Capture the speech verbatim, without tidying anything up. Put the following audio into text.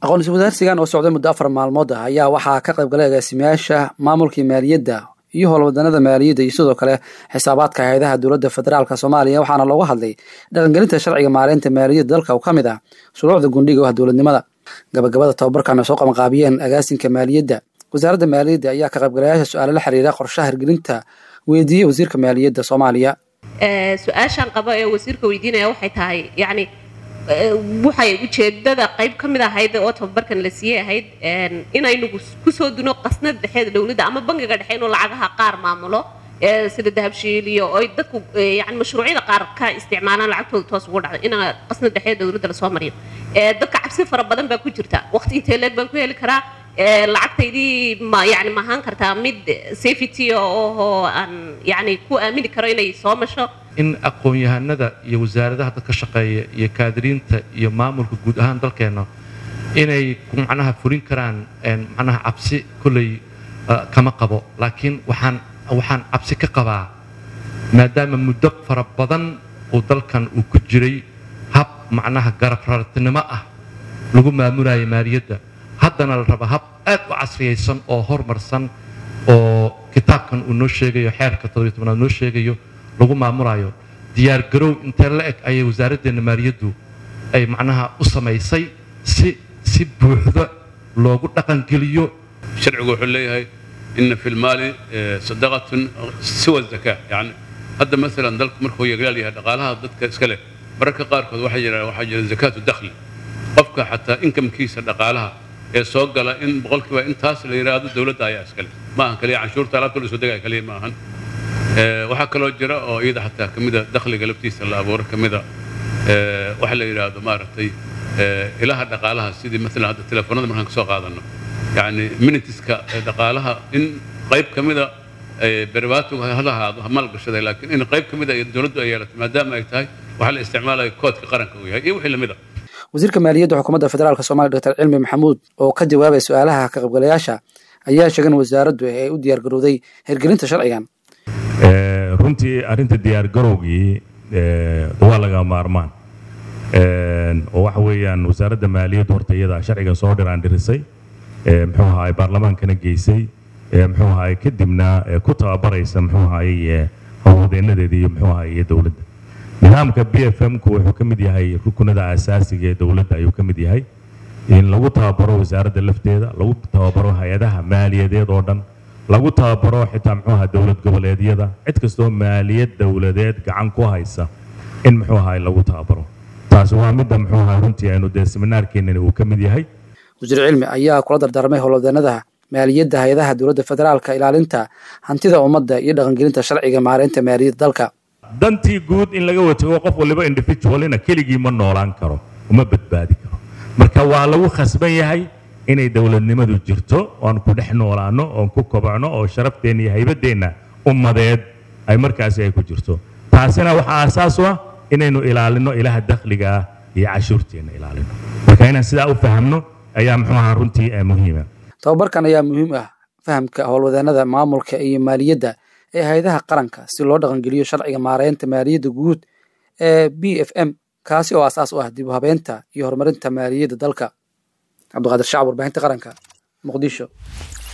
aqoon iswadaarsigan oo socday muddo afar maalmood ah ayaa waxaa ka qayb galay agaasimayaasha maamulka maaliyadda iyo howlwadanada maaliyadda iyo sidoo kale xisaabaadka hay'adaha dowladda federaalka Soomaaliya waxaana looga hadlay dhaqangelinta sharciga maareynta maaliyadda dalka oo kamid ah shuruucda gundhiga ah dowladnimada. gabagabada tababarkan soo qabanqaabiyeen agaasinka maaliyadda wasaaradda maaliyadda ayaa ka qaybgalayaasha su'aalo la xiriira qorshaha hirgelinta weydiiyay wasiirka maaliyadda Soomaaliya. ee su'aashan qaba ee wasiirka weydiinaya waxay tahay yani waxay ujeedada qayb kamid ahayd oo tababarkan la siiyay ahayd inaynu ku soo duno qasnad dhexeed dawladda ama bangiga dhexe inuu lacagaha qaar maamulo ee sida dahabshiil iyo ay dadku yani mashruucyada qaar ka isticmaalaan lacagtooda toos ugu dhacday in qasnad dhexeed dawladda la soo mariyo ee dadka cabsi fara badan baa ku jirta waqti intee leeg baan ku heli karaa ee lacagtaydii ma yani ma ahaan kartaa mid safety oo aan yani ku aamini karo inay soo masho in aqoon-yahanada iyo wasaaradaha dadka shaqeeya iyo kaadiriinta iyo maamulka guud ahaan dalkeena inay macnaha furin karaan macnaha cabsi kulay kama qabo laakiin waxaan waxaan cabsi ka qabaa maadaama muddo fara badan oo dalkan uu ku jiray hab macnaha garab rartinimo ah lagu maamulayo maaliyadda haddana la raba hab aad u casriyaysan oo horumarsan oo kitaabkan uu noo sheegayo xeerka toddoba iyo tobnaad noo sheegayo lagu maamulayo diyaar garow inta la eg ayay wasaaraddeena maaliyaddu ay macnaha u samaysay si si buuxda loogu dhaqan geliyo sharcigu wuxuu leeyahay in fil maali sadaqatun siwa zakaa yani hadda mesela dalku markuu yaglaal yahay dhaqaalaha dadka iska leh mararka qaarkood waxa jira waxa jira zakaatu dakhli qofka xataa inkamkiisa dhaqaalaha ee soo gala in boqolkiiba intaas la yiraahdo dawladda ayaa iska leh ma ahan kaliya canshuurta alaabta la soo degay kaliya ma ahan waxa kaloo jira oo iyada xataa kamida dakhliga laftiisa la abuuro kamida waxa la yiraahdo maaragtay ilaha dhaqaalaha sidii mesela hadda telefoonada markaan ka soo qaadano yani minitiska dhaqaalaha in qayb kamida berbaatu hadahaado maal gashaday laakiin in qayb kamida dawladdu ay yeelato maadaama ay tahay waxa la isticmaalayo koodka qaranka uu yahay iyo wixii lamid ah wasiirka maaliyadda xukuumadda federaalka Soomaaliya Doctor Cilmi Maxamuud oo ka jawaabay su'aalaha ka qaybgalayaasha ayaa sheegay in wasaaraddu ay u diyaar garowday hirgelinta sharcigan ee runtii arinta diyaar garowgii ee waa laga maarmaan ee oo waxa weeyaan wasaaradda maaliyadda horta iyada sharcigan soo dhiraan dhirisay ee muxuu ahaa baarlamaankana geysay ee muxuu ahaa kadibna ku tababaraysa muxuu ahaa howlwadeenadeedii iyo muxuu ahaa dawladda nidaamka B F M ku wuxuu kamid yahay rukunada asaasiga ee dawladda ayuu kamid yahay in lagu tababaro wasaaradda lafteeda lagu tababaro hay'adaha maaliyadeed oo dhan lagu tababaro xitaa muxuu ahaa dawlad goboleedyada cid kastoo maaliyad dawladeed gacan ku haysa in muxuu ahaa lagu tababaro taas waa mid muxuu ahaa runtii aynu de seminaarkeena uu kamid yahay wasiir cilmi ayaa kula dardaarmay howlwadanada maaliyadda hay'adaha dawladda federaalka ilaalinta hantida ummadda iyo dhaqangelinta sharciga maareynta maaliyadda dalka dantii guud in laga wajaho qof waliba individual ina keligii ma noolaan karo uma badbaadi karo marka waa lagu khasban yahay inay dawladnimadu jirto oo ku dhex noolaano oo ku kobcno oo sharafteena iyo haybadeena ummadeed ay markaas ay ku jirto taasina waxa asaas u ah inaynu ilaalino ilaha dakhliga iyo cashuurteena ilaalino marka inaan sidaa u fahamno ayaa muxuu ahaa runtii muhiim ah tababarkan ayaa muhiim ah fahamka howlwadanada maamulka iyo maaliyadda ee hay'adaha qaranka si loo dhaqan geliyo sharciga maareynta maaliyadda guud ee B F M kaasi oo asaas u ah dib u habeynta iyo horumarinta maaliyadda dalka. Cabduqaadir Shacab, warbaahinta qaranka, Muqdisho.